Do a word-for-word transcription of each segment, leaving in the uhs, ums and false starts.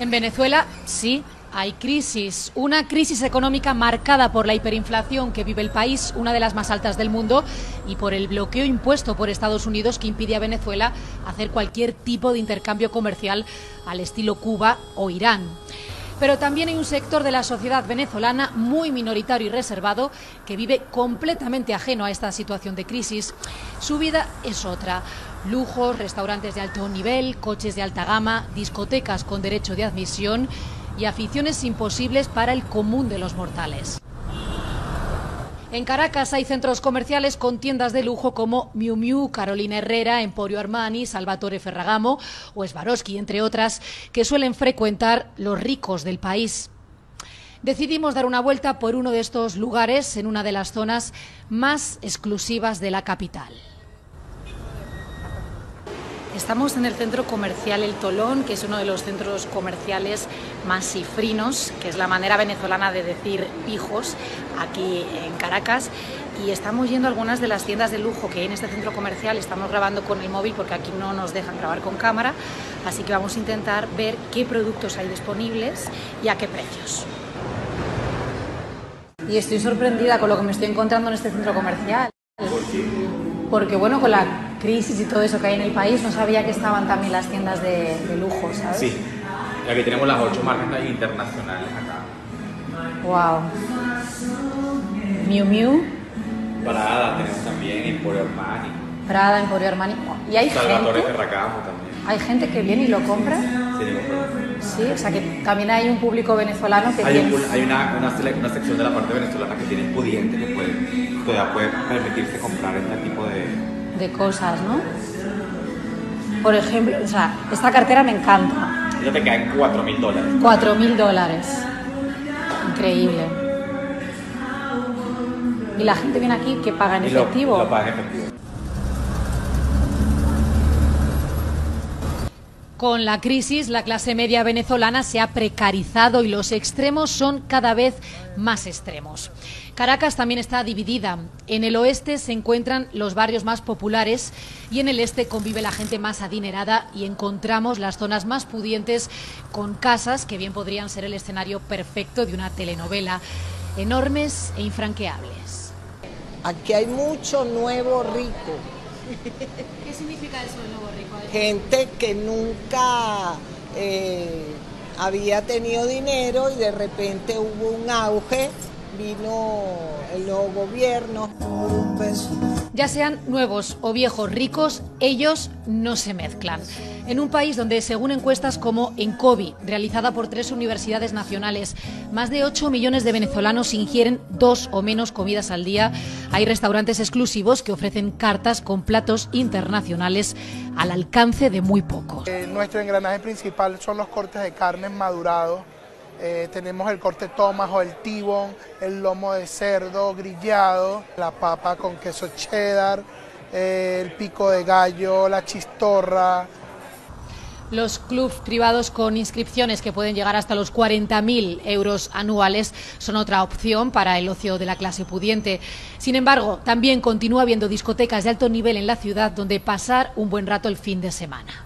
En Venezuela, sí, hay crisis. Una crisis económica marcada por la hiperinflación que vive el país, una de las más altas del mundo, y por el bloqueo impuesto por Estados Unidos que impide a Venezuela hacer cualquier tipo de intercambio comercial al estilo Cuba o Irán. Pero también hay un sector de la sociedad venezolana muy minoritario y reservado que vive completamente ajeno a esta situación de crisis. Su vida es otra. Lujos, restaurantes de alto nivel, coches de alta gama, discotecas con derecho de admisión y aficiones imposibles para el común de los mortales. En Caracas hay centros comerciales con tiendas de lujo como Miu Miu, Carolina Herrera, Emporio Armani, Salvatore Ferragamo o Swarovski, entre otras, que suelen frecuentar los ricos del país. Decidimos dar una vuelta por uno de estos lugares en una de las zonas más exclusivas de la capital. Estamos en el centro comercial El Tolón, que es uno de los centros comerciales más cifrinos, que es la manera venezolana de decir pijos, aquí en Caracas. Y estamos yendo a algunas de las tiendas de lujo que hay en este centro comercial. Estamos grabando con el móvil porque aquí no nos dejan grabar con cámara, así que vamos a intentar ver qué productos hay disponibles y a qué precios. Y estoy sorprendida con lo que me estoy encontrando en este centro comercial. Porque bueno, con la crisis y todo eso que hay en el país, no sabía que estaban también las tiendas de, de lujo, ¿sabes? Sí, aquí tenemos las ocho marcas internacionales acá. Wow. Miu Miu. Prada tenemos también, Emporio Armani. Prada, Emporio Armani. ¿Y hay Salvatore gente? Ferragamo también. ¿Hay gente que viene y lo compra? Sí, digo, Sí, o sea que también hay un público venezolano que hay, viene... un, hay una, una, una sección de la parte venezolana que tiene pudiente, que puede, todavía puede permitirse comprar este tipo de... de cosas, ¿no? Por ejemplo, o sea, esta cartera me encanta. Ella te cae en cuatro mil dólares. cuatro mil dólares. Increíble. ¿Y la gente viene aquí que paga en efectivo? Lo, lo paga en efectivo. Con la crisis, la clase media venezolana se ha precarizado y los extremos son cada vez más extremos. Caracas también está dividida. En el oeste se encuentran los barrios más populares y en el este convive la gente más adinerada y encontramos las zonas más pudientes con casas que bien podrían ser el escenario perfecto de una telenovela, enormes e infranqueables. Aquí hay mucho nuevo rico. ¿Qué significa eso de nuevo rico? Gente que nunca eh, había tenido dinero y de repente hubo un auge, vino el nuevo gobierno. Ya sean nuevos o viejos ricos, ellos no se mezclan. En un país donde, según encuestas como Encovi, realizada por tres universidades nacionales, más de ocho millones de venezolanos ingieren dos o menos comidas al día, hay restaurantes exclusivos que ofrecen cartas con platos internacionales al alcance de muy pocos. Eh, nuestro engranaje principal son los cortes de carne madurados. Eh, tenemos el corte Thomas o el T-bone, el lomo de cerdo grillado, la papa con queso cheddar, eh, el pico de gallo, la chistorra. Los clubs privados con inscripciones que pueden llegar hasta los cuarenta mil euros anuales son otra opción para el ocio de la clase pudiente. Sin embargo, también continúa habiendo discotecas de alto nivel en la ciudad donde pasar un buen rato el fin de semana.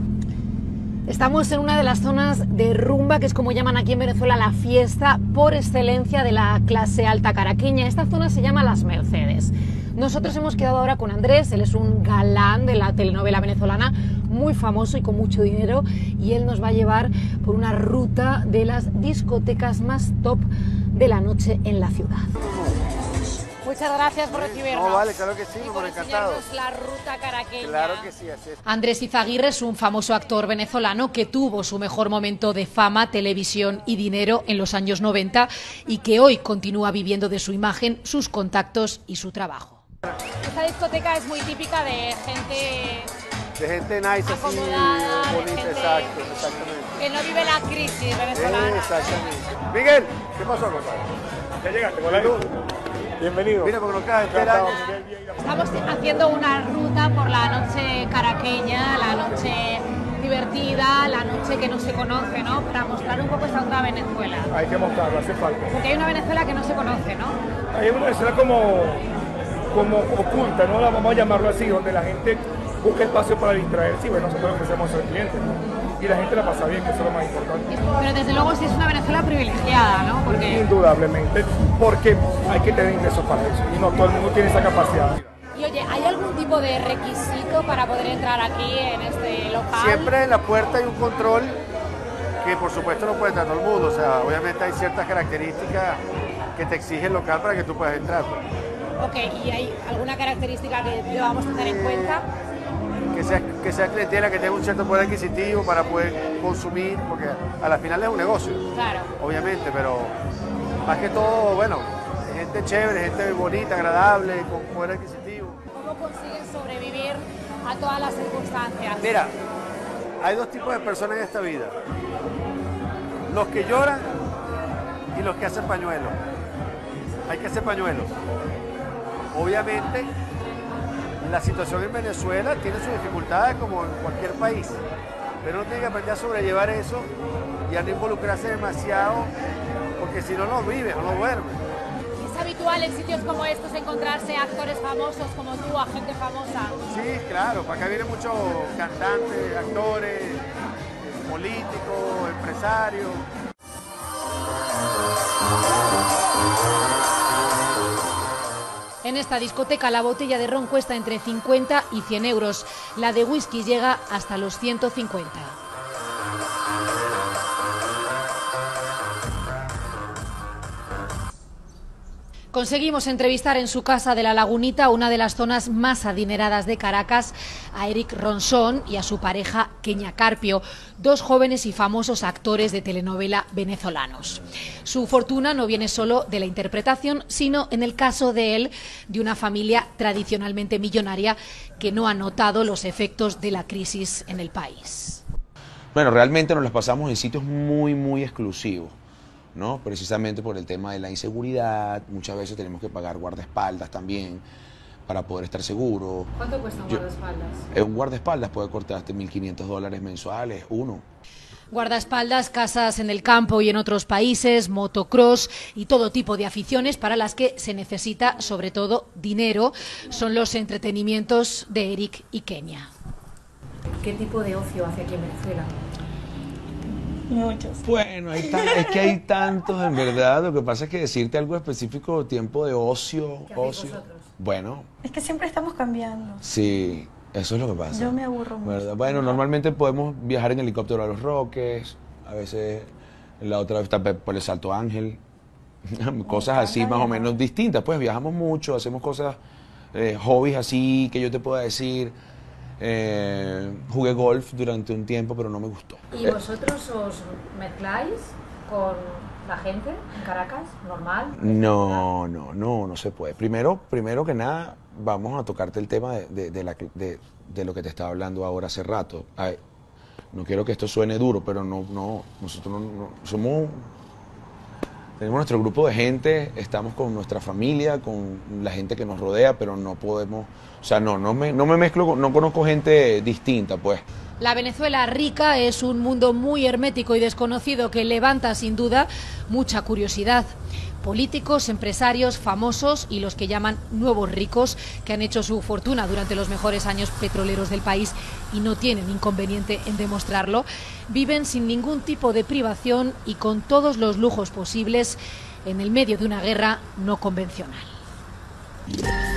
Estamos en una de las zonas de rumba, que es como llaman aquí en Venezuela la fiesta por excelencia de la clase alta caraqueña. Esta zona se llama Las Mercedes. Nosotros hemos quedado ahora con Andrés, él es un galán de la telenovela venezolana, muy famoso y con mucho dinero, y él nos va a llevar por una ruta de las discotecas más top de la noche en la ciudad. Muchas gracias por recibirnos. No, vale, claro que sí, y por por encantado. enseñarnos la ruta caraqueña. Claro que sí, así es. Andrés Izaguirre es un famoso actor venezolano que tuvo su mejor momento de fama, televisión y dinero en los años noventa y que hoy continúa viviendo de su imagen, sus contactos y su trabajo. Esta discoteca es muy típica de gente De gente nice, acomodada, así, de bonita, gente exacto, exactamente. que no vive la crisis venezolana. Exactamente. Miguel, ¿qué pasó, compadre? Ya llegaste, hola. Bienvenido. Mira, porque nos queda esperando. Estamos haciendo una ruta por la noche caraqueña, la noche divertida, la noche que no se conoce, ¿no? Para mostrar un poco esta otra Venezuela. Hay que mostrarlo, hace falta. Porque hay una Venezuela que no se conoce, ¿no? Hay una Venezuela como, como oculta, ¿no? Vamos a llamarlo así, donde la gente busca espacio para distraerse y bueno, nosotros ofrecemos eso al cliente, ¿no? Y la gente la pasa bien, que eso es lo más importante. Pero desde luego sí es una Venezuela privilegiada, ¿no? Porque... Indudablemente, porque hay que tener ingresos para eso y no todo el mundo tiene esa capacidad. Y oye, ¿hay algún tipo de requisito para poder entrar aquí en este local? Siempre en la puerta hay un control que por supuesto no puede entrar todo el mundo, o sea, obviamente hay ciertas características que te exige el local para que tú puedas entrar. Ok, ¿y hay alguna característica que debamos tener en cuenta? Que sea, que sea clientela, que tenga un cierto poder adquisitivo para poder consumir, porque a la final es un negocio, claro, obviamente, pero más que todo, bueno, gente chévere, gente bonita, agradable, con poder adquisitivo. ¿Cómo consigues sobrevivir a todas las circunstancias? Mira, hay dos tipos de personas en esta vida, los que lloran y los que hacen pañuelos. Hay que hacer pañuelos. Obviamente, la situación en Venezuela tiene sus dificultades como en cualquier país, pero uno tiene que aprender a sobrellevar eso y a no involucrarse demasiado, porque si no, no vive o no duerme. ¿Es habitual en sitios como estos encontrarse actores famosos como tú, a gente famosa? Sí, claro, para acá vienen muchos cantantes, actores, políticos, empresarios. En esta discoteca la botella de ron cuesta entre cincuenta y cien euros. La de whisky llega hasta los ciento cincuenta. Conseguimos entrevistar en su casa de La Lagunita, una de las zonas más adineradas de Caracas, a Eric Ronson y a su pareja Kenia Carpio, dos jóvenes y famosos actores de telenovela venezolanos. Su fortuna no viene solo de la interpretación, sino, en el caso de él, de una familia tradicionalmente millonaria que no ha notado los efectos de la crisis en el país. Bueno, realmente nos las pasamos en sitios muy, muy exclusivos, ¿no? Precisamente por el tema de la inseguridad. Muchas veces tenemos que pagar guardaespaldas también para poder estar seguros. ¿Cuánto cuesta un Yo, guardaespaldas? Un guardaespaldas puede costarte mil quinientos dólares mensuales, uno. Guardaespaldas, casas en el campo y en otros países, motocross y todo tipo de aficiones para las que se necesita, sobre todo, dinero, son los entretenimientos de Eric y Kenia. ¿Qué tipo de ocio hace aquí en Venezuela? Muchos. Bueno, hay tan, es que hay tantos en verdad. Lo que pasa es que decirte algo específico, tiempo de ocio, ¿Qué hacéis ocio. vosotros? Bueno, Es que siempre estamos cambiando. sí, eso es lo que pasa. Yo me aburro mucho. ¿Verdad? Bueno, normalmente podemos viajar en helicóptero a Los Roques, a veces la otra vez está por el Salto Ángel, cosas así más o menos distintas. Pues viajamos mucho, hacemos cosas, eh, hobbies así que yo te pueda decir. Eh, jugué golf durante un tiempo, pero no me gustó. ¿Y vosotros os mezcláis con la gente en Caracas, normal? No, no, no, no se puede. Primero, primero que nada, vamos a tocarte el tema de, de, de, la, de, de lo que te estaba hablando ahora hace rato. Ay, no quiero que esto suene duro, pero no, no, nosotros no, no somos, tenemos nuestro grupo de gente, estamos con nuestra familia, con la gente que nos rodea, pero no podemos, o sea, no, no me, no me mezclo, no conozco gente distinta, pues. La Venezuela rica es un mundo muy hermético y desconocido que levanta sin duda mucha curiosidad. Políticos, empresarios, famosos y los que llaman nuevos ricos, que han hecho su fortuna durante los mejores años petroleros del país y no tienen inconveniente en demostrarlo, viven sin ningún tipo de privación y con todos los lujos posibles en el medio de una guerra no convencional.